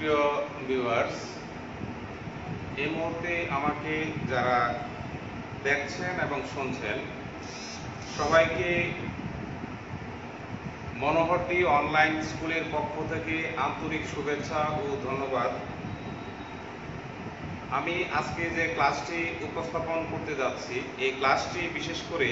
সুপ্রিয় ভিউয়ার্স, এই মুহূর্তে আমাকে যারা দেখছেন এবং শুনছেন সবাইকে মনোহরদী অনলাইন স্কুলের পক্ষ থেকে আন্তরিক শুভেচ্ছা ও ধন্যবাদ। আমি আজকে যে ক্লাসটি উপস্থাপন করতে যাচ্ছি, এই ক্লাসটি বিশেষ করে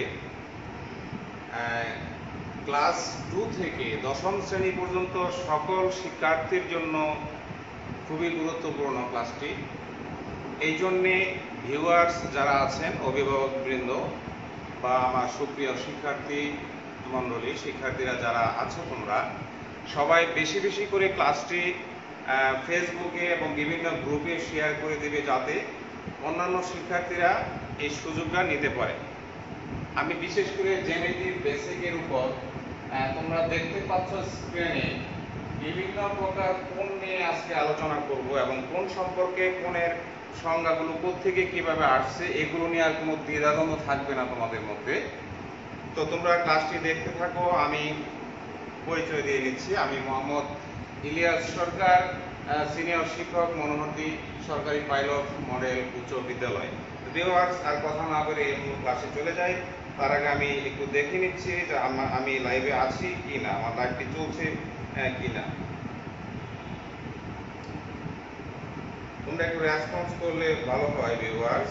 ক্লাস 2 থেকে দশম শ্রেণী পর্যন্ত সকল শিক্ষার্থীর জন্য খুবই গুরুত্বপূর্ণ ক্লাসটি। এই জন্যে ভিউয়ার্স যারা আছেন, অভিভাবকবৃন্দ বা আমার সুপ্রিয় শিক্ষার্থী মণ্ডলী, শিক্ষার্থীরা যারা আছো তোমরা সবাই বেশি বেশি করে ক্লাসটি ফেসবুকে এবং বিভিন্ন গ্রুপে শেয়ার করে দেবে, যাতে অন্যান্য শিক্ষার্থীরা এই সুযোগটা নিতে পারে। আমি বিশেষ করে জ্যামিতির বেসিকের উপর তোমরা দেখতে পাচ্ছ স্ক্রিনে বিভিন্ন প্রকার কোণ নিয়ে আজকে আলোচনা করব এবং কোণ সম্পর্কে কোণের সংজ্ঞাগুলো কোত্থেকে কিভাবে আসছে এগুলো নিয়ে আর কোনো দ্বিধাদ্বন্দ্ব থাকবে না তোমাদের মধ্যে। তো তোমরা ক্লাসটি দেখতে থাকো। আমি পরিচয় দিয়ে নিচ্ছি। আমি মোহাম্মদ ইলিয়াস সরকার, সিনিয়র শিক্ষক, মনোহরদী সরকারি পাইলট মডেল উচ্চ বিদ্যালয়। ভিউয়ার্স, আর কথা না বলে মূল ক্লাসে চলে যাই। তার আগে আমি একটু দেখে নিচ্ছি যে আমি লাইভে আছি কি না, আমার লাইভটি চলছে কি না। তোমরা একটু রেসপন্স করলে ভালো হয় viewers.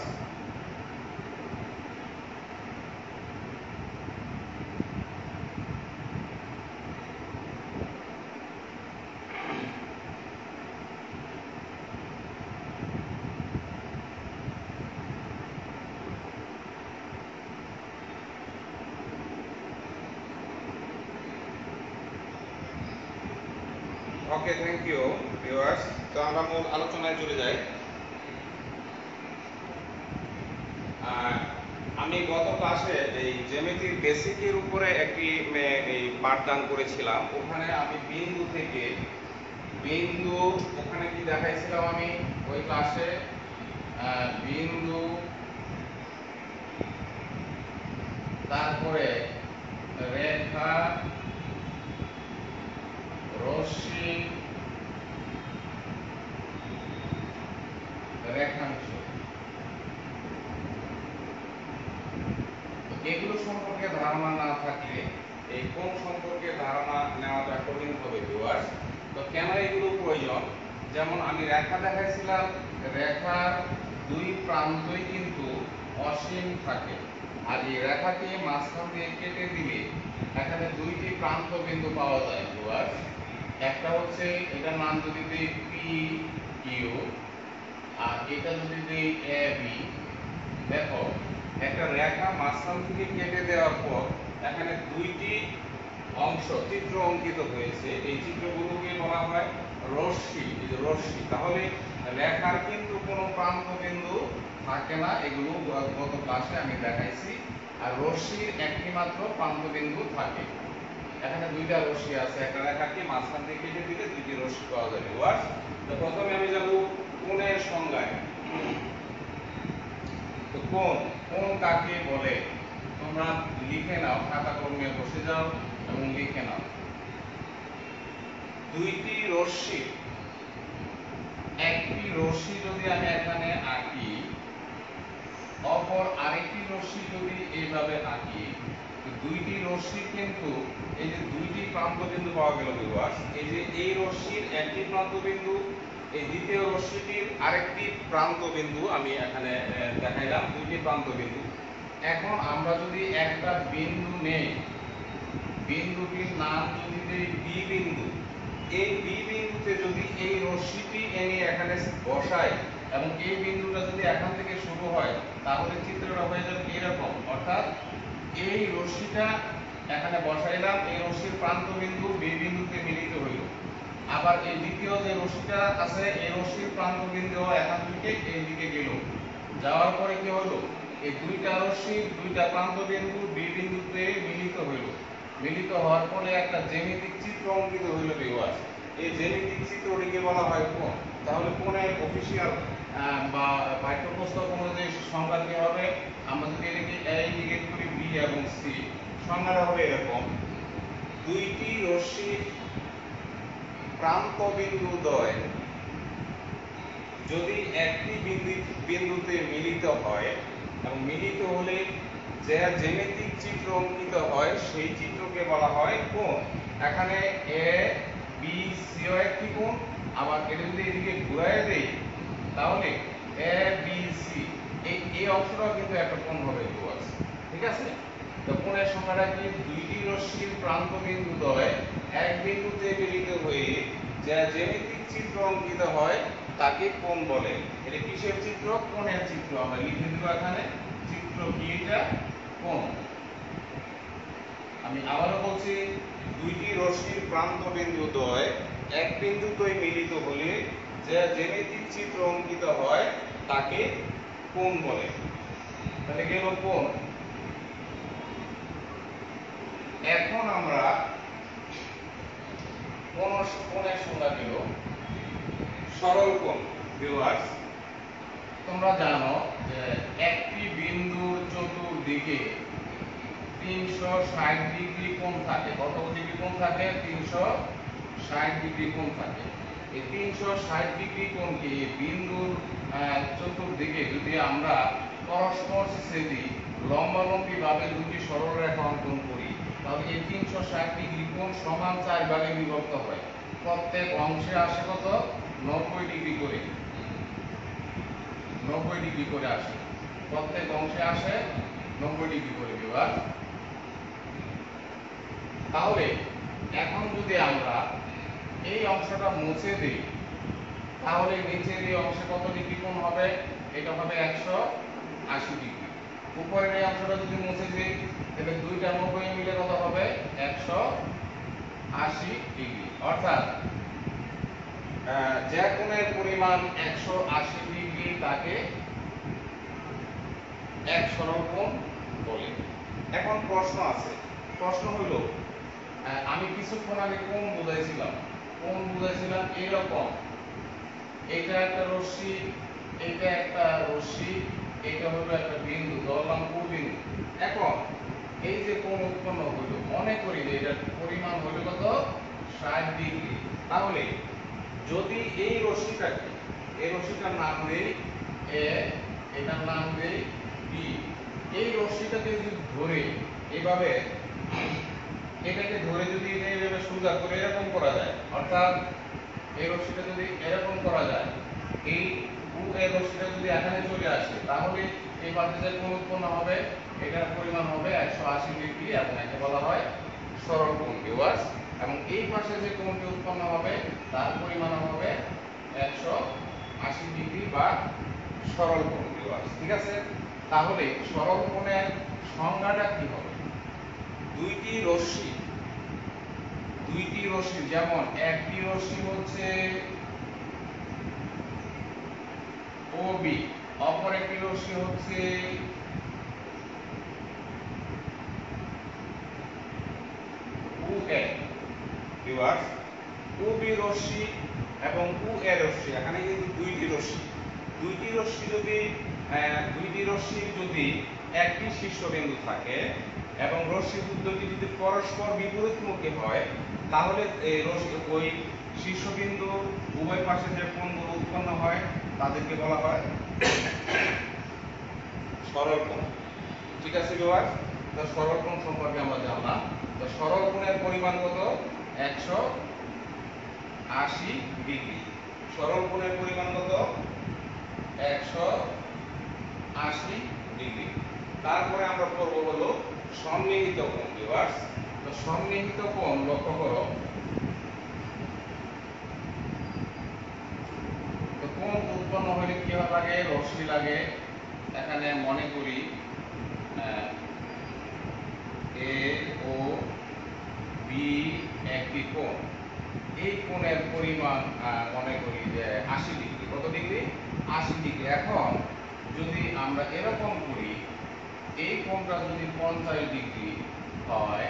Okay, thank you viewers. তো আমরা মূল আলোচনায় চলে যাই। আমি গত ক্লাসে এই জ্যামিতির বেসিকের উপরে একটি পাঠদান করেছিলাম। ওখানে আমি বিন্দু ওখানে কি দেখাইছিলাম আমি ওই ক্লাসে? বিন্দু, তারপরে রেখা, রশ্মি, রেখাংশ, এগুলো সম্পর্কে ধারণা না থাকলে এই কোণ সম্পর্কে ধারণা নেওয়াটা কঠিন হবে ভিউয়ার্স। তো কেন এগুলো প্রয়োজন? যেমন আমি রেখা দেখাইছিলাম, রেখার দুই প্রান্তই কিন্তু অসীম থাকে, আর এই রেখাকে মাঝখান দিয়ে কেটে দিলে এখানে দুইটি প্রান্ত বিন্দু পাওয়া যায় ভিউয়ার্স। একটা হচ্ছে, এটার নাম যদি দিই পি কিউ, আর এটা যদি দিই এ বি। দেখো, একটা রেখা মাঝখান থেকে কেটে দেওয়ার পর এখানে দুইটি অংশ চিত্র অঙ্কিত হয়েছে। এই চিত্রগুলোকে বলা হয় রশ্মি। এই যে রশ্মি, তাহলে রেখার কিন্তু কোনো প্রান্ত বিন্দু থাকে না, এগুলো গত ক্লাসে আমি দেখাইছি। আর রশ্মির একটি মাত্র প্রান্ত বিন্দু থাকে। এখানে দুইটা রশ্মি আছে, একটা রেখাকে মাঝখান থেকে কেটে দিলে দুইটি রশ্মি পাওয়া যাবে। তো প্রথমে আমি যাব কোণের সংজ্ঞায়। তো কোণ কাকে বলে তোমরা লিখে নাও, খাতা কলমে বসে যাও এবং লিখে নাও। দুইটি রশ্মি, একটি রশ্মি যদি আমি এখানে আঁকি, অপর আরেকটি রশ্মি যদি এইভাবে আঁকি, তো দুইটি রশ্মি কিন্তু এই যে দুইটি প্রান্ত বিন্দু পাওয়া গেল ভিউয়ার্স। এই যে এই রশ্মির একটি প্রান্ত বিন্দু, এই দ্বিতীয় রশ্মিটির আরেকটি প্রান্ত বিন্দু আমি এখানে দেখাইলাম, দুইটি প্রান্ত বিন্দু। এখন আমরা যদি একটা বিন্দু নেই, বিন্দুটির নাম যদি দেই বি বিন্দু, এই বি বিন্দুতে যদি এই রশ্মিটি এনে এখানে বসাই এবং এই বিন্দুটা যদি এখান থেকে শুরু হয়, তাহলে চিত্রটা হয়ে যাবে এরকম। অর্থাৎ এই রশ্মিটা এখানে বসাইলাম, এই রশ্মির প্রান্ত বিন্দু বি বিন্দুতে মিলিত হইল। আবার এই দ্বিতীয় যে রশ্মিটা আছে, এই রশ্মির প্রান্ত বিন্দু এখান থেকে এই দিকে গেল, যাওয়ার পরে কি হলো, এই দুইটা রশ্মি দুইটা প্রান্ত বিন্দু বি বিন্দুতে মিলিত হইল। মিলিত হওয়ার পরে একটা জ্যামিতিক চিত্র অঙ্কিত হইল ভিউয়ার্স। এই জ্যামিতিক চিত্রটিকে বলা হয় কোণ। তাহলে কোণের অফিসিয়াল বা পাঠ্যপুস্তক অনুযায়ী সংজ্ঞাটি হবে, আমরা যদি এটাকে এ ইন্ডিকেট করি বি এবং সি, সংজ্ঞাটা হবে এরকম: দুইটি রশ্মির প্রান্ত বিন্দু দ্বয় যদি একটি বিন্দুতে মিলিত হয় এবং মিলিত হলে যে জ্যামিতিক চিত্র অঙ্কিত হয় সেই চিত্রকে বলা হয় কোণ। এখানে এ বি সি ও একটি কোণ, আবার এটা যদি এদিকে ঘুরায় দেই তাহলে এ বি সি এই অংশটাও কিন্তু একটা কোণ হবে ভিউয়ার্স। ঠিক আছে? তো কোণের সংখ্যাটা কি? দুইটি রশ্মির প্রান্ত বিন্দুদ্বয় এক বিন্দুতে মিলিত হয়ে যা জ্যামিতিক চিত্র অঙ্কিত হয় তাকে কোণ বলে। এটা কিসের চিত্র? কোণের চিত্র। আমরা লিখে দেব এখানে চিত্র কি এটা? কোণ। আমি আবারও বলছি, দুইটি রশ্মির প্রান্ত বিন্দুদ্বয় এক বিন্দুতে মিলিত হলে যে জ্যামিতিক চিত্র অঙ্কিত হয় তাকে কোণ বলে। তাহলে গেল কোণ। এখন আমরা কোণের সংজ্ঞা দিল সরল কোণ। ভিউয়ার্স, তোমরা জানো যে একটি বিন্দুর চতুর্দিকে 360 ডিগ্রি কোণ থাকে। কত ডিগ্রি কোণ থাকে? 360 ডিগ্রি কোণ থাকে। এই 360 ডিগ্রি কোণকে বিন্দুর চতুর্দিকে যদি আমরা পরস্পর ছেদি লম্বালম্বি ভাবে দুটি সরলরেখা অঙ্কন করি তাহলে এই 360 ডিগ্রি কোণ সমান 4 ভাগে বিভক্ত হয়। প্রত্যেক অংশে আসে কত? 90 ডিগ্রি করে। 90 ডিগ্রি করে আসে। প্রত্যেক অংশে আসে 90 ডিগ্রি করে বিভাগ। তাহলে এখন যদি আমরা এই অংশটা মুছে দিই তাহলে নিচের এই অংশে কত ডিগ্রি কোণ হবে? এটা হবে 180 ডিগ্রি। উপরের এই অংশটা যদি মুছে দিই তাহলে দুইটা 90 মিলে কত হবে? 180 ডিগ্রি। অর্থাৎ যে কোণের পরিমাণ 180 ডিগ্রি তাকে এক সরল কোণ বলে। এখন প্রশ্ন আছে। প্রশ্ন হলো, আমি কিছুক্ষণ আগে কোণ বুঝাইছিলাম এরকম। এটা একটা রশ্মি, এটা একটা রশ্মি, এটা হলো একটা বিন্দু, ধরলাম ও বিন্দু। এখন এই যে কোণ উৎপন্ন হলো, মনে করি যে এটার পরিমাণ হলো কত? 60 ডিগ্রি। তাহলে যদি এই রশ্মিটাকে, এই রশ্মিটার নাম দেই এ, এটার নাম দেই বি, এই রশ্মিটাকে যদি ধরে এইভাবে এটাকে ধরে যদি এইভাবে সোজা করে এরকম করা যায়, অর্থাৎ এই রশ্মিটা যদি এরকম করা যায়, এই এর রশ্মিটা যদি এখানে চলে আসে তাহলে এই পাশে যে কোণ উৎপন্ন হবে এটার পরিমাণ হবে 180 ডিগ্রি এবং একে বলা হয় সরল কোণ। ভিউয়ার্স, এবং এই পাশে যে কোণটি উৎপন্ন হবে তার পরিমাণ হবে 180 ডিগ্রি বা সরল কোণ। ভিউয়ার্স, ঠিক আছে? তাহলে সরল কোণের সংজ্ঞাটা কি হবে? দুইটি রশ্মি যেমন একটি রশ্মি হচ্ছে OB, অপর একটি রশ্মি হচ্ছে OA। ভিউয়ার্স, OB রশ্মি এবং OA রশ্মি, এখানে কিন্তু দুইটি রশ্মির যদি একটি শীর্ষবিন্দু থাকে এবং রশ্মি দুটি যদি পরস্পর বিপরীতমুখী হয় তাহলে ওই শীর্ষবিন্দু উভয় পাশে যে কোণগুলো উৎপন্ন হয় তাদেরকে বলা হয় সরল কোণ। ঠিক আছে ভিউয়ার্স, তো সরল কোণ সম্পর্কে আমরা জানলাম। তো সরল কোণের পরিমাণ কত? 180 ডিগ্রি। সরল কোণের পরিমাণ কত? 180 ডিগ্রি। তারপরে আমরা করব হলো সন্নিহিত কোণ। ভিউয়ার্স, তো সন্নিহিত কোণ লক্ষ্য করো। তো কোণ উৎপন্ন হলে কি লাগে? রশ্মি লাগে। এখানে মনে করি এ ও বি একটি কোণ। এই কোণের পরিমাণ মনে করি যে 80 ডিগ্রি। কত ডিগ্রি? 80 ডিগ্রি। এখন যদি আমরা এরকম করি, এই কোণটা যদি 50 ডিগ্রি হয়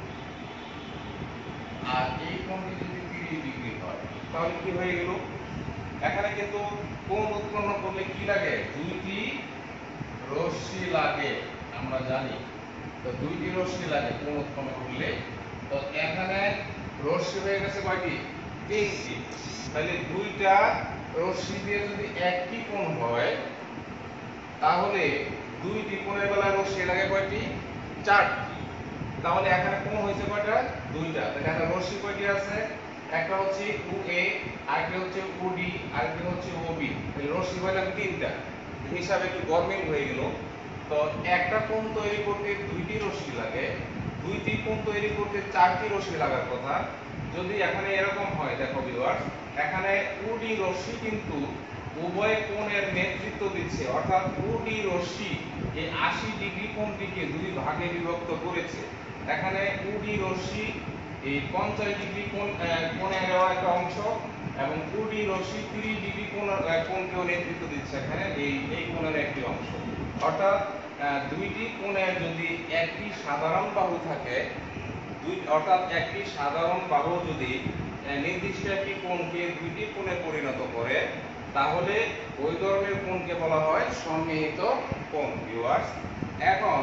আর এই কোণটি যদি 30 ডিগ্রি হয় তাহলে কি হয়ে গেল? এখানে কিন্তু কোণ উৎপন্ন করলে কি লাগে? দুইটি রশ্মি লাগে, আমরা জানি। তো দুইটি রশ্মি লাগে কোণ উৎপন্ন করলে। তো এখানে রশ্মি হয়ে গেছে কয়টি? 3টি। তাহলে দুইটা রশ্মি দিয়ে যদি একটি কোণ হয় তাহলে দুইটি কোণের বেলায় রশ্মি লাগে কয়টি? চারটি। তাহলে এখানে কোণ হয়েছে কয়টা? দুইটা। তাহলে এখানে রশ্মি কয়টি আছে? একটা হচ্ছে OA, আরেকটা হচ্ছে OD, আরেকটা হচ্ছে OB। তাহলে রশ্মি হইলাম তিনটা। হিসাবে একটু গরমিল হয়ে গেল। তো একটা কোণ তৈরি করতে দুইটি রশ্মি লাগে, দুইটি কোণ তৈরি করতে চারটি রশ্মি লাগার কথা। যদি এখানে এরকম হয়, দেখো ভিউয়ার্স, এখানে OD রশ্মি কিন্তু উভয় কোণের নেতৃত্ব দিচ্ছে, অর্থাৎ OD রশ্মি এই 80 ডিগ্রি কোণটিকে দুই ভাগে বিভক্ত করেছে। এখানে OD রশ্মি এই 50 ডিগ্রি কোণের একটা অংশ এবং OD রশ্মি 30 ডিগ্রি কোণকেও নেতৃত্ব দিচ্ছে এখানে এই কোণের একটি অংশ। অর্থাৎ দুইটি কোণের যদি একটি সাধারণ বাহু থাকে, অর্থাৎ একটি সাধারণ বাহু যদি নির্দিষ্ট একটি কোণকে দুইটি কোণে পরিণত করে, তাহলে ওই ধরনের কোণকে বলা হয় সন্নিহিত কোণ। ভিউয়ার্স, এখন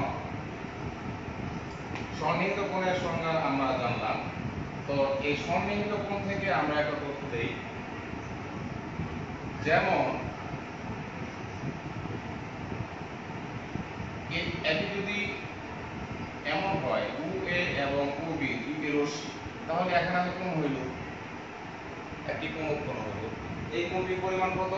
সন্নিহিত কোণের সংজ্ঞা আমরা জানলাম। তো এই সন্নিহিত কোণ থেকে আমরা একটা তথ্য দেই, যেমন এটি যদি এমন হয় OA এবং OB দুইটি রশ্মি, তাহলে এখানে আমি কোণ হইল একটি কোণ উৎপন্ন হইল। এই কোণটির পরিমাণ কত?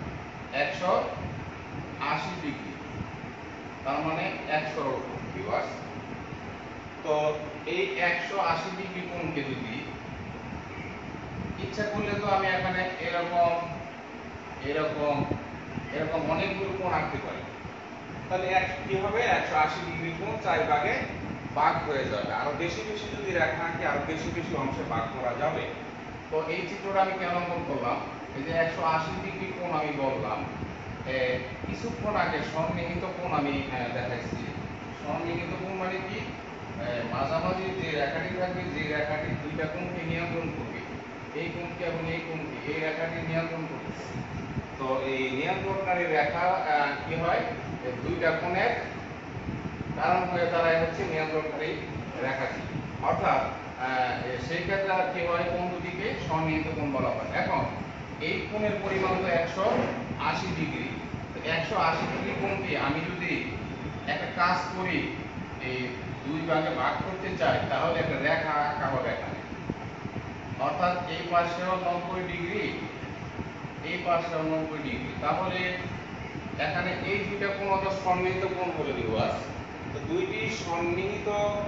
180 ডিগ্রি, তার মানে 1 সরল কোণ। ভিউয়ার্স, তো এই 180 ডিগ্রি কোণকে যদি ইচ্ছা করলে তো আমি এখানে এরকম এরকম এরকম অনেকগুলো কোণ আঁকতে পারি। তাহলে কি হবে? 180 ডিগ্রি কোণ 4 ভাগে ভাগ হয়ে যাবে। আরো বেশি বেশি যদি রেখা আঁকি, আরো বেশি বেশি অংশে ভাগ করা যাবে। তো এই চিত্রটা আমি কেন অঙ্কন করলাম? এই যে 180 ডিগ্রি কোণ আমি বললাম, কিছুক্ষণ আগে সন্নিহিত কোণ আমি দেখাইছি। সন্নিহিত কোণ মানে কি? মাঝামাঝি যে রেখাটি থাকবে, যে রেখাটি দুইটা কোণকে নিয়ন্ত্রণ করবে, এই কোণকে এবং এই কোণকে, এই রেখাটি নিয়ন্ত্রণ করতেছে। তো এই নিয়ন্ত্রণকারী রেখা কি হয়? দুইটা কোণের কারণ হয়ে দাঁড়ায় হচ্ছে নিয়ন্ত্রণকারী রেখাটি। অর্থাৎ সেই ক্ষেত্রে কি হয়? কোণ দুটিকে সন্নিহিত কোণ বলা হয়। এখন এই কোণের পরিমাণ তো 180 ডিগ্রি। 180 ডিগ্রি কোণকে আমি যদি একটা কাজ করি, এই দুই ভাগে ভাগ করতে চাই, তাহলে একটা রেখা আঁকা হবে এখানে। অর্থাৎ এই পাশেও 90 ডিগ্রি, এই পাশেও 90 ডিগ্রি। তাহলে এখানে এই দুইটা কোণ তো সন্নিহিত কোণ বলে দিব। তো দুইটি সন্নিহিত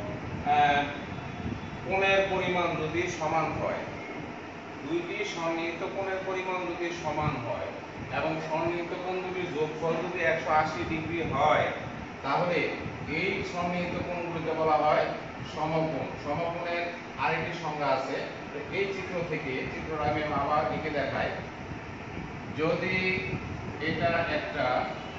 কোণের পরিমাণ যদি সমান হয়, দুইটি সন্নিহিত কোণের পরিমাণ যদি সমান হয় এবং সন্নিহিত কোণ দুটির যোগফল যদি 180 ডিগ্রি হয়, তাহলে এই সন্নিহিত কোণগুলোকে বলা হয় সমকোণ। সমকোণের আরেকটি সংজ্ঞা আছে। তো এই চিত্র থেকে, চিত্রটা আমি আবার এঁকে দেখাই। যদি এটা একটা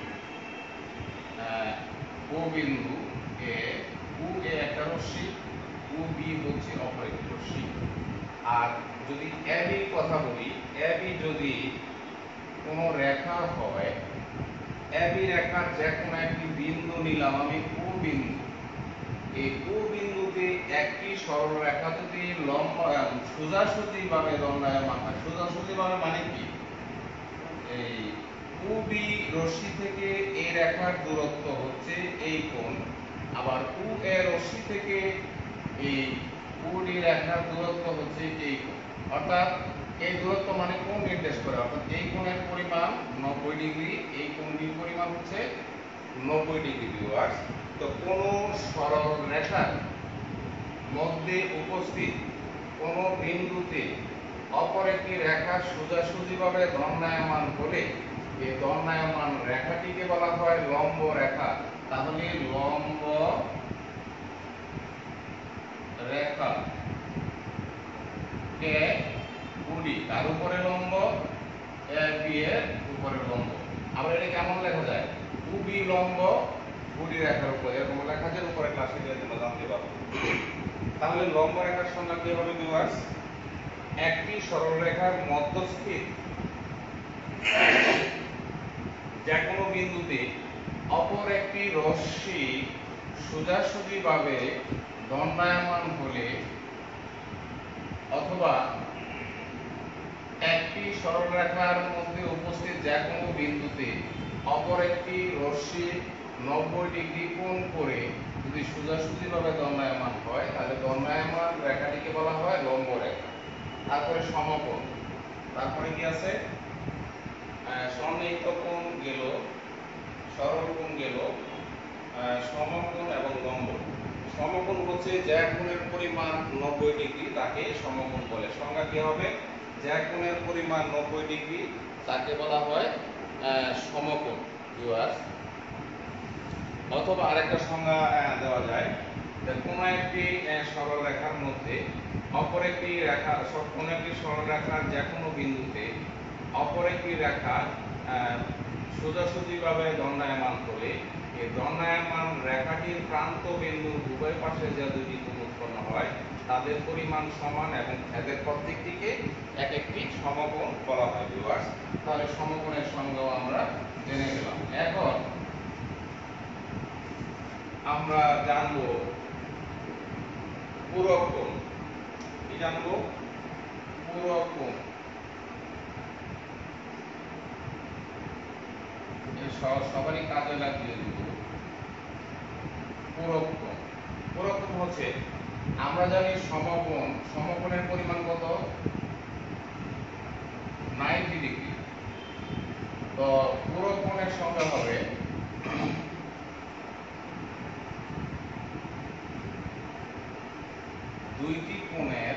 ও বিন্দু এ, OA একটা রশ্মি, OB হচ্ছে অপর একটি রশ্মি। আর যদি AB কথা বলি, AB যদি কোনো রেখা হয়, AB রেখার যে কোনো একটি বিন্দু নিলাম আমি O বিন্দু। এই O বিন্দুতে একটি সরল রেখা যদি সোজাসুজি ভাবে দণ্ডায়মান হয়, সোজাসুজি ভাবে মানে কি? এই OB রশ্মি থেকে এই রেখার দূরত্ব হচ্ছে এই কোণ, আবার OA রশ্মি থেকে এই OD রেখার দূরত্ব হচ্ছে এই কোণ। অর্থাৎ এই দূরত্ব মানে কোণ নির্দেশ করে। অর্থাৎ এই কোণের পরিমাণ 90 ডিগ্রি, এই কোণটির পরিমাণ হচ্ছে 90 ডিগ্রি। ভিউয়ার্স, তো কোন সরল রেখার মধ্যে উপস্থিত কোন বিন্দুতে অপর একটি রেখা সোজাসুজিভাবে দণ্ডায়মান হলে এই দণ্ডায়মান রেখাটিকে বলা হয় লম্ব রেখা। তাহলে লম্ব রেখা কে OD তার উপরে লম্ব, AB এর উপরে লম্ব। আবার এটা কেমন লেখা যায়? OB লম্ব OD রেখার উপরে, এরকম লেখা যায়। উপরে ক্লাসে গিয়ে তোমরা জানতে পারবে। তাহলে লম্ব রেখার সংজ্ঞা কি হবে ভিউয়ার্স? একটি সরলরেখার মধ্যস্থিত যে কোনো বিন্দুতে অপর একটি রশ্মি সোজাসুজিভাবে দণ্ডায়মান হলে, অথবা একটি সরলরেখার মধ্যে উপস্থিত যে কোনো বিন্দুতে অপর একটি রশ্মি 90 ডিগ্রি কোণ করে যদি সোজাসুজিভাবে দণ্ডায়মান হয় তাহলে দণ্ডায়মান রেখাটিকে বলা হয় লম্ব রেখা। তারপরে সমকোণ, তারপরে কি আছে, সন্নিহিত কোণ গেল, সরল কোণ গেল, সমকোণ এবং লম্ব। সমকোণ হচ্ছে যে কোণের পরিমাণ 90 ডিগ্রি তাকে সমকোণ বলে। সংজ্ঞা কি হবে? যে কোণের পরিমাণ 90 ডিগ্রি তাকে বলা হয় সমকোণ। অথবা আরেকটা সংজ্ঞা দেওয়া যায় যে কোনো একটি সরল রেখার মধ্যে অপর একটি রেখা, কোনো একটি সরল রেখার যে কোনো বিন্দুতে অপর একটি রেখা সোজাসুজিভাবে দণ্ডায়মান হলে এই দণ্ডায়মান রেখাটির প্রান্ত বিন্দুর উভয় পাশে যে দুটি কোণ উৎপন্ন হয় তাদের পরিমাণ সমান এবং এদের প্রত্যেকটিকে এক একটি সমকোণ বলা হয় ভিউয়ার্স। তাহলে সমকোণের সংজ্ঞাও আমরা জেনে গেলাম। এখন আমরা জানবো পূরক কোণ। কি জানবো? পূরক কোণ। সবারই কাজে লাগিয়ে দিব। পূরক কোণ, পূরক কোণ হচ্ছে, আমরা জানি সমকোণ, সমকোণের পরিমাণ কত? 90 ডিগ্রি। তো পূরক কোণের সংজ্ঞা হবে দুইটি কোণের,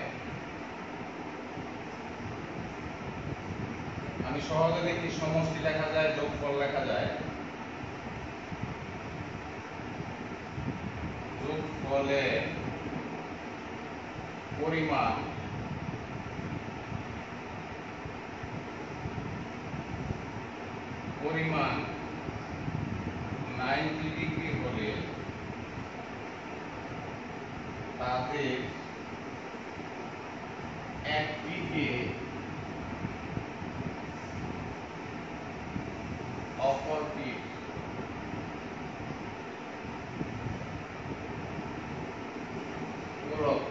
আমি সহজে দেখি, সমষ্টি লেখা যায়, যোগফল লেখা যায়। যোগফলের পরিমাণ পরিমাণ 90 ডিগ্রি হলে তাদের একটিকে অপরটির পূরক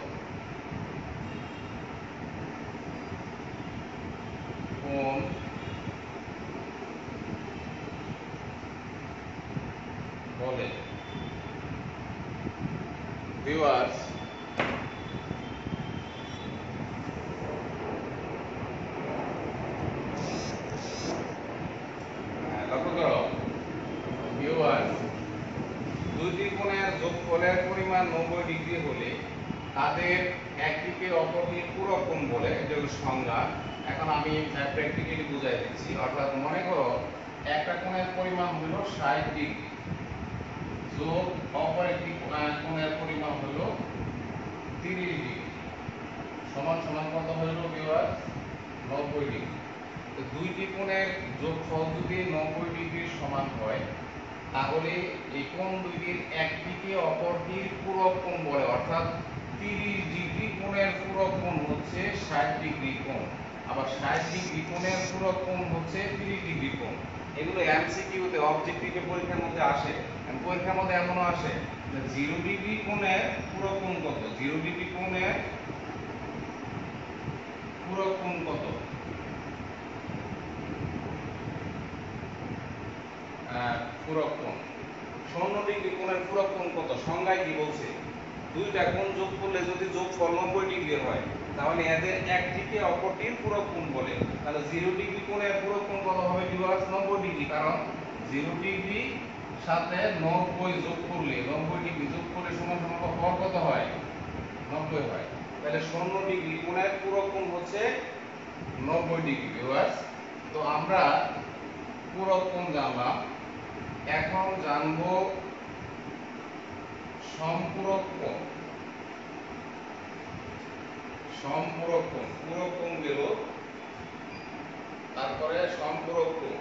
কোণ বলে। ভিউয়ার্স, লক্ষ্য করো ভিউয়ার্স, দুইটি কোণের যোগফলের পরিমাণ 90 ডিগ্রি হলে তাদের একটিকে অপরটির পূরক কোণ বলে, এটা হলো সংজ্ঞা। এখন আমি প্র্যাকটিক্যালি বুঝাই দিচ্ছি। অর্থাৎ মনে করো একটা কোণের পরিমাণ হলো 60 ডিগ্রি যোগ অপর একটি কোণের পরিমাণ হলো 30 ডিগ্রি সমান সমান কত হলো ভিউয়ার্স? 90 ডিগ্রি। তো দুইটি কোণের যোগফল যদি 90 ডিগ্রির সমান হয় তাহলে এই কোণ দুইটির একটিকে অপরটির পূরক কোণ বলে। অর্থাৎ 30 ডিগ্রি কোণের পূরক কোণ হচ্ছে 60 ডিগ্রি কোণ, আবার 60 ডিগ্রি কোণের পূরক কোণ হচ্ছে 30 ডিগ্রি কোণ। এগুলো এমসিকিউতে, অবজেক্টিভে পরীক্ষার মধ্যে আসে। পরীক্ষার মধ্যে এমনও আসে যে 0 ডিগ্রি কোণের পূরক কোণ কত, 0 ডিগ্রি কোণের পূরক কোণ কত? পূরক কোণ 90 ডিগ্রি কোণের পূরক কোণ কত? সংজ্ঞায় কি বলছে? দুইটা কোণ যোগ করলে যদি যোগফল 90 ডিগ্রি হয় তাহলে এদের একটিকে অপরটির পূরক কোণ বলে। তাহলে 0 ডিগ্রি কোণের পূরক কোণ কত হবে ভিউয়ার্স? 90 ডিগ্রি। কারণ 0 ডিগ্রি সাথে 90 যোগ করলে, 90 ডিগ্রি যোগ করলে সমান সমান হর কত হয়? 90 হয়। তাহলে 90 ডিগ্রি কোণের পূরক কোণ হচ্ছে 90 ডিগ্রি ভিউয়ার্স। তো আমরা পূরক কোণ জানলাম, এখন জানবো সম্পূরক কোণ। সম্পূরক কোণ, পূরক কোণ গেল, তারপরে সম্পূরক কোণ।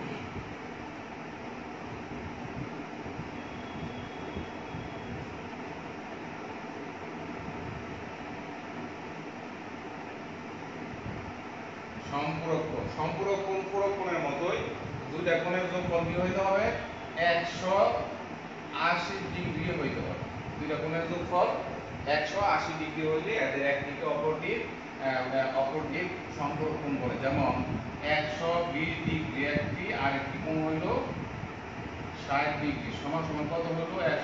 সম্পূরক কোণ, সম্পূরক কোণ পূরক কোণের মতোই, দুইটা কোণের যোগফল কি হইতে হবে? 180 ডিগ্রি হইতে হবে। দুইটা কোণের যোগফল 180 ডিগ্রি হইলে এদের একটিকে অপরটির সম্পর্ক কোণ বলে। যেমন 120 ডিগ্রি একটি, আর একটি কোণ হইল 60 ডিগ্রি, সমান সমান কত হলো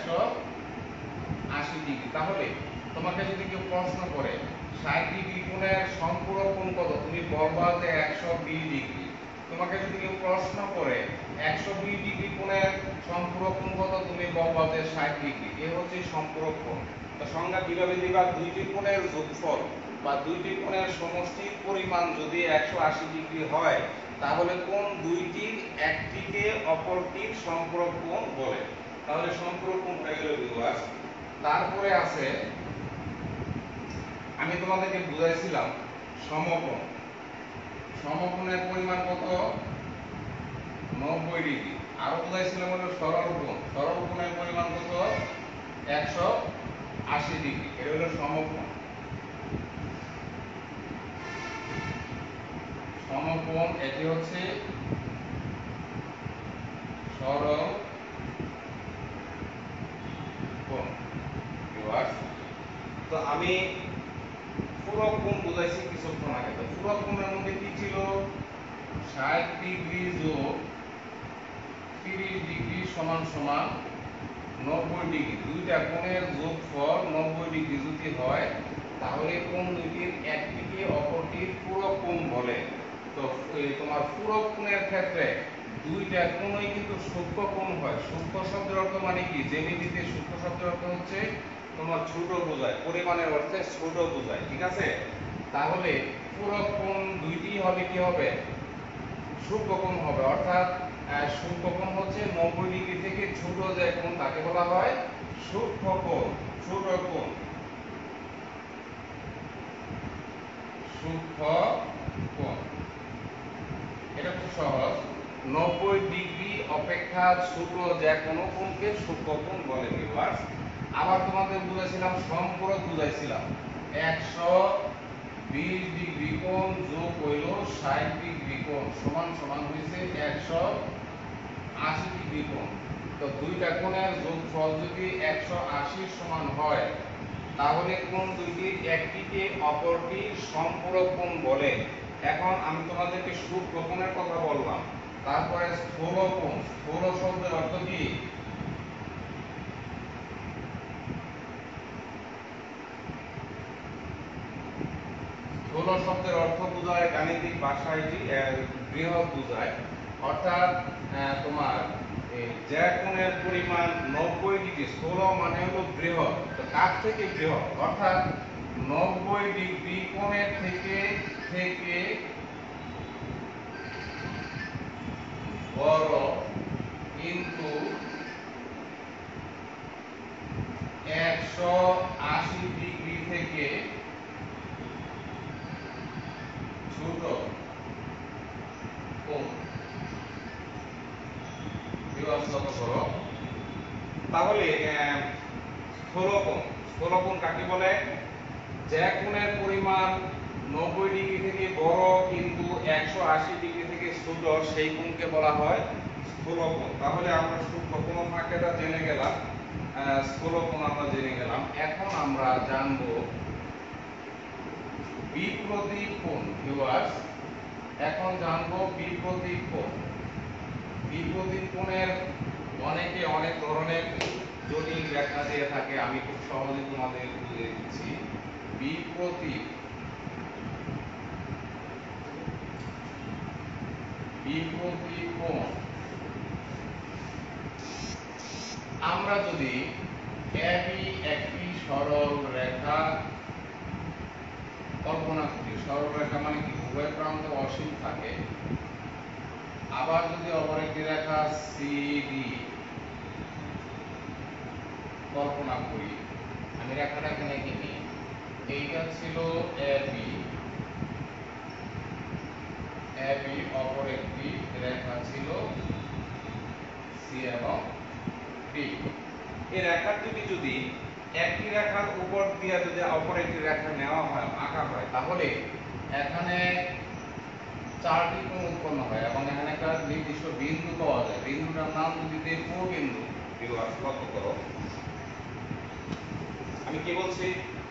180 ডিগ্রি। তাহলে তোমাকে যদি কেউ প্রশ্ন করে 60 ডিগ্রি কোণের সম্পূরক কোণ কত, তুমি বলবা যে 120 ডিগ্রি। তোমাকে যদি কেউ প্রশ্ন করে 120 ডিগ্রি কোণের সম্পূরক কোণ কত, তুমি বলবা যে 60 ডিগ্রি। এ হচ্ছে সম্পূরক কোণ। তো সংজ্ঞা কিভাবে দিবা? দুইটি কোণের যোগফল বা দুইটি কোণের সমষ্টির পরিমাণ যদি 180 ডিগ্রি হয়, তাহলে কোণ দুইটির একটিকে অপরটির সম্পূরক কোণ বলে। তাহলে সম্পূরক কোণ হয়ে গেল ভিউয়ার্স। তারপরে আছে, আমি তোমাদেরকে বুঝাইছিলাম সমকোণ। সমকোণের পরিমাণ কত? 90 ডিগ্রি। আরো বুঝাইছিলাম হলো সরল কোণ। সরল কোণের পরিমাণ কত? 180 ডিগ্রি। এটা হলো সমকোণ। সমকোণ এটি হচ্ছে সরল কোণ। তো আমি পুরো কোণ বুঝাইছি কিছুক্ষণ আগে। তো পুরো কোণের মধ্যে কি ছিল? 60 ডিগ্রি যোগ 30 ডিগ্রি সমান সমান 90 ডিগ্রি। দুইটা কোণের যোগফল 90 ডিগ্রি যদি হয়, তাহলে কোণ দুইটির একটিকে অপরটির পূরক কোণ বলে। তো তোমার পূরক কোণের ক্ষেত্রে দুইটা কোণই কিন্তু সূক্ষ্ম কোণ হয়। সূক্ষ্ম শব্দের অর্থ মানে কি? জ্যামিতিতে সূক্ষ্ম শব্দের অর্থ হচ্ছে তোমার ছোট বোঝায়, পরিমাণের অর্থে ছোট বোঝায়, ঠিক আছে? তাহলে পূরক কোণ দুইটি হলে কি হবে? সূক্ষ্মকোণ হবে। অর্থাৎ সূক্ষ্মকোণ হচ্ছে 90 ডিগ্রি থেকে ছোট যে কোণ তাকে বলা হয় সূক্ষ্মকোণ। ছোট কোণ সূক্ষ্মকোণ। এটা খুব সহজ। 90 ডিগ্রি অপেক্ষা ছোট যে কোনো কোণকে সূক্ষ্মকোণ বলে ভিউয়ার্স। আবার তোমাদের বুঝাইছিলাম সম্পূরক বুঝাইছিলাম। 120 ডিগ্রি কোণ যোগ হইল 60 ডিগ্রি কোণ সমান সমান হইছে 180 ডিগ্রি কোণ। তো দুইটা কোণের যোগফল যদি 180 সমান হয়, তাহলে কোণ দুইটির একটিকে অপরটির সম্পূরক কোণ বলে। এখন আমি তোমাদেরকে সূক্ষ্ম কোণের কথা বললাম। তারপরে স্থূল কোণ। স্থূল শব্দের অর্থ কি? স্থূল শব্দের অর্থ বোঝায় গাণিতিক ভাষায় বৃহৎ বোঝায়। অর্থাৎ তোমার যে কোণের পরিমাণ 90 ডিগ্রি, স্থূল মানে হলো বৃহৎ। তো কার থেকে বৃহৎ? অর্থাৎ 90 ডিগ্রি কোণের থেকে থেকে বড়, কিন্তু 180 ডিগ্রি থেকে ছোট কোণ। তাহলে স্থূলকোণ। স্থূলকোণ কাকে বলে? যে কোণের পরিমাণ 90 ডিগ্রি থেকে বড় কিন্তু 180 ডিগ্রি থেকে ছোট, সেই কোণকে বলা হয় স্থূলকোণ। তাহলে আমরা সূক্ষ্মকোণ ফাঁকেটা জেনে গেলাম, স্থূলকোণ আমরা জেনে গেলাম। এখন আমরা জানবো বিপ্রতীপ কোণ। ভিউয়ার্স, এখন জানবো বিপ্রতীপ কোণ। বিপ্রতীপ কোণের অনেকে অনেক ধরনের জটিল ব্যাখ্যা দিয়ে থাকে। আমি খুব সহজে তোমাদের বুঝিয়ে দিচ্ছি। বিপ্রতীপ বিপ্রতীপ কোণ, আমরা যদি এবি একটি সরল রেখা কল্পনা করি, সরল রেখা মানে কি? উভয় প্রান্ত অসীম থাকে। আবার যদি অপর একটি রেখা সিডি কল্পনা করি, আমি রেখাটা এখানে এঁকে নিই। এইটা ছিল এবি, এবি অপর একটি রেখা ছিল সি এবং ডি। এই রেখার যদি একটি রেখার উপর দিয়ে যদি অপর একটি রেখা নেওয়া হয়, আঁকা হয়, তাহলে এখানে চারটি কোণ উৎপন্ন হয় এবং এখানে একটা নির্দিষ্ট বিন্দু পাওয়া যায়। বিন্দুটার নাম যদি দেই ও বিন্দু। ভিউয়ার্স লক্ষ্য করো, আমি কি বলছি?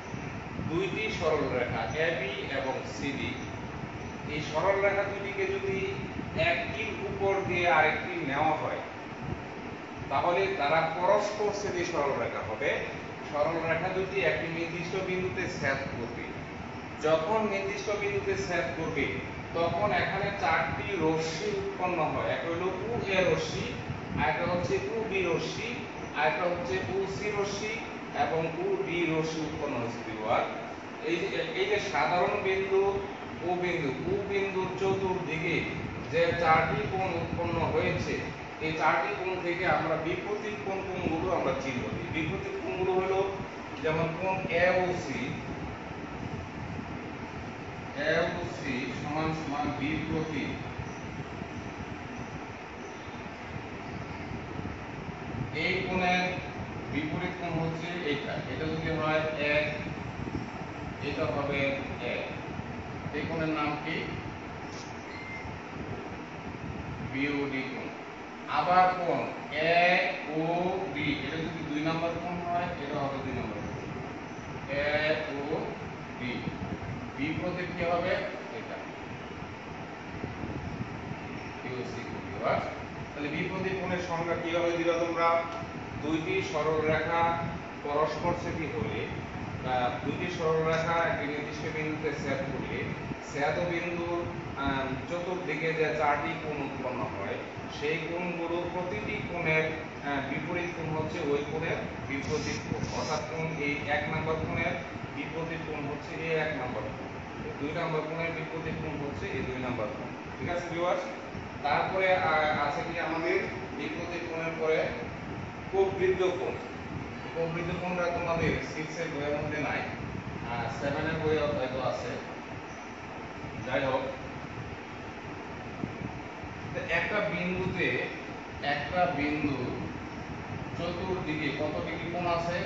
দুইটি সরল রেখা এবি এবং সিডি, এই সরল রেখা দুটিকে যদি একটির উপর দিয়ে আরেকটি নেওয়া হয় তাহলে তারা পরস্পরছেদী সরল রেখা হবে। সরল রেখা দুটি একটি নির্দিষ্ট বিন্দুতে ছেদ করবে। যখন নির্দিষ্ট বিন্দুতে ছেদ করবে তখন এখানে চারটি রশ্মি উৎপন্ন হয়। একটা হলো উ এ রশ্মি, আরেকটা হচ্ছে উ বি রশ্মি, আরেকটা হচ্ছে উ সি রশ্মি এবং উ ডি রশ্মি উৎপন্ন হচ্ছে। এই যে সাধারণ বিন্দু ও বিন্দু, উ বিন্দুর চতুর্দিকে যে চারটি কোণ উৎপন্ন হয়েছে, এই চারটি কোণ থেকে আমরা বিপরীত কোণগুলো আমরা চিহ্ন দিই। বিপরীত কোণগুলো হলো যেমন কোণ এ ও সি, এ ও সি সমান সমান বিপরীত। এই কোণের বিপরীত কোণ হচ্ছে এইটা, এটা যদি হয় এক, এটা হবে এক। এই কোণের নাম কি? বিওডি কোণ। আবার কোণ এ ও বি, এটা যদি 2 নম্বর কোণ হয় এটা হবে 2 নম্বর কোণ। এ ও বি বিপরীত কি হবে? এটা বিওসি কোণ। তাহলে বিপরীত কোণের সংজ্ঞা কিভাবে দিবা তোমরা? দুইটি সরল রেখা পরস্পরছেদী হলে, দুইটি সরল রেখা একটি নির্দিষ্ট বিন্দুতে ছেদ করলে ছেদ বিন্দুর চতুর্দিকে যে চারটি কোণ উৎপন্ন হয় সেই কোণগুলো প্রতিটি কোণের বিপরীত কোণ হচ্ছে ওই কোণের বিপরীত কোণ। অর্থাৎ কোণ এই 1 নম্বর কোণের বিপরীত কোণ হচ্ছে এই 1 নম্বর কোণ, 2 নম্বর কোণের বিপরীত কোণ হচ্ছে এই 2 নম্বর কোণ। ঠিক আছে ভিউয়ার্স? তারপরে আছে কি আমাদের বিপরীত কোণের পরে প্রবৃদ্ধ কোণ। প্রবৃদ্ধ কোণটা তোমাদের 6 এর বইয়ের মধ্যে নাই, 7 এর বইয়ে হয়তো আছে। যাই হোক, একটা বিন্দুতে একটা বিন্দু চতুর্দিকে কত ডিগ্রি কোণ আছে?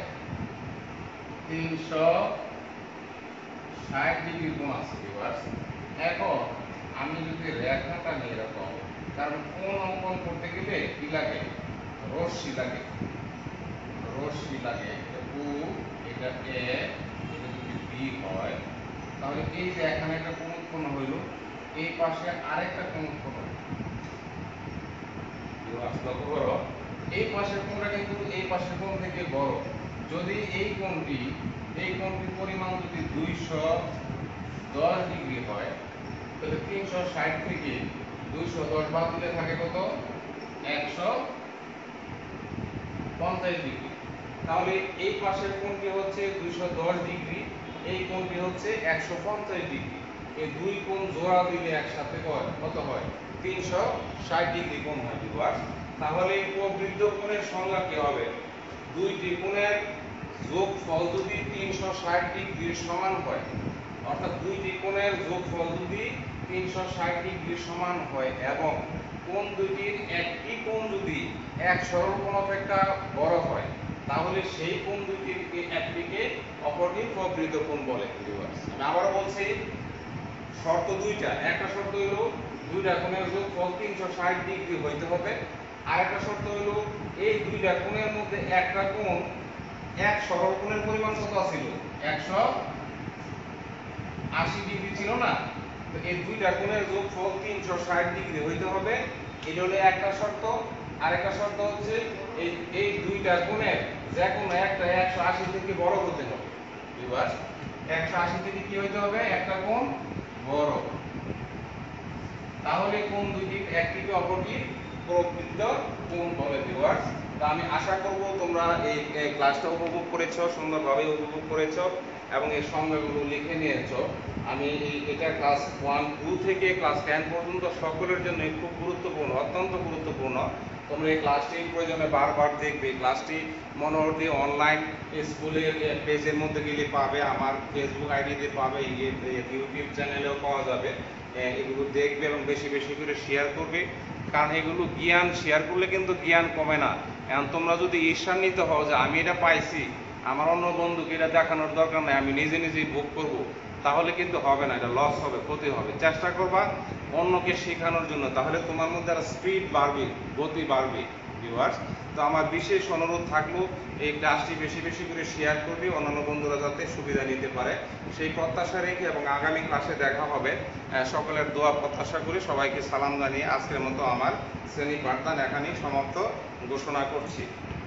360 ডিগ্রি কোণ আছে ভিউয়ার্স। এখন আমি যদি রেখাটা নিয়ে এরকম, কারণ কোণ অঙ্কন করতে গেলে কি লাগে? রশ্মি লাগে, রশ্মি লাগে। ও, এটা এ, এটা যদি বি হয় তাহলে এই যে এখানে একটা কোণ উৎপন্ন হইল, এই পাশে আরেকটা কোণ উৎপন্ন হইল। লক্ষ্য করো, এই পাশের কোণটা কিন্তু এই পাশের কোণ থেকে বড়। যদি এই কোণটির পরিমাণ যদি 210 ডিগ্রি হয় তাহলে 360 থেকে 210 বাদ দিলে থাকে কত? 150 ডিগ্রি। তাহলে এই পাশের কোণটি হচ্ছে 210 ডিগ্রি, এই কোণটি হচ্ছে 150 ডিগ্রি। এই দুই কোণ জোড়া দিলে একসাথে কত হয়? 360 ডিগ্রি কোণ হয় ভিউয়ার্স। তাহলে প্রবৃদ্ধ কোণের সংজ্ঞা কি হবে? দুইটি কোণের যোগফল যদি 360 ডিগ্রির সমান হয়, অর্থাৎ দুইটি কোণের যোগফল যদি 360 ডিগ্রির সমান হয় এবং কোণ দুইটির একটি কোণ যদি এক সরল কোণ অপেক্ষা বড় হয় তাহলে সেই কোণ দুইটির একটিকে অপরটি প্রবৃদ্ধ কোণ বলে। আমি আবারও বলছি, শর্ত দুইটা। একটা শর্ত হলো দুইটা কোণের যোগফল 360 ডিগ্রি হইতে হবে, আর একটা শর্ত হলো এই দুইটা কোণের মধ্যে একটা কোণ এক সরল কোণের পরিমাণ কত ছিল? 180 ডিগ্রি ছিল না? তো এই দুইটা কোণের যোগফল 360 ডিগ্রি হইতে হবে, এটা হলো একটা শর্ত। আরেকটা শর্ত হচ্ছে এই দুইটা কোণের যে কোনো একটা 180 থেকে বড় হতে হবে। ভিউয়ার্স, 180 থেকে কি হইতে হবে? একটা কোণ বড়। তাহলে কোণ দুইটির একটিকে অপরটির প্রবৃদ্ধ কোণ বলে ভিউয়ার্স। তো আমি আশা করব তোমরা এই ক্লাসটা উপভোগ করেছো, সুন্দরভাবে উপভোগ করেছো এবং এই সংজ্ঞাগুলো লিখে নিয়েছো। আমি এটা ক্লাস 1, 2 থেকে ক্লাস 10 পর্যন্ত সকলের জন্য খুব গুরুত্বপূর্ণ, অত্যন্ত গুরুত্বপূর্ণ। তোমরা এই ক্লাসটি প্রয়োজনে বারবার দেখবে। ক্লাসটি মনোহরদী অনলাইন স্কুলের পেজের মধ্যে গেলে পাবে, আমার ফেসবুক আইডিতে পাবে, ইউটিউব চ্যানেলেও পাওয়া যাবে। এগুলো দেখবে এবং বেশি বেশি করে শেয়ার করবে, কারণ এগুলো জ্ঞান শেয়ার করলে কিন্তু জ্ঞান কমে না। এখন তোমরা যদি ঈর্ষান্বিত হও যে আমি এটা পাইছি, আমার অন্য বন্ধুকে এটা দেখানোর দরকার নাই, আমি নিজে নিজেই ভোগ করব, তাহলে কিন্তু হবে না, এটা লস হবে, ক্ষতি হবে। চেষ্টা করবা অন্যকে শেখানোর জন্য, তাহলে তোমার মধ্যে আর স্পিড বাড়বে, গতি বাড়বে। ভিউয়ার্স। তো আমার বিশেষ অনুরোধ থাকলো এই ক্লাসটি বেশি বেশি করে শেয়ার করবে, অন্যান্য বন্ধুরা যাতে সুবিধা নিতে পারে সেই প্রত্যাশা রেখে, এবং আগামী ক্লাসে দেখা হবে। সকলের দোয়া প্রত্যাশা করে সবাইকে সালাম জানিয়ে আজকের মতো আমার শ্রেণী পাঠদান এখানেই সমাপ্ত ঘোষণা করছি।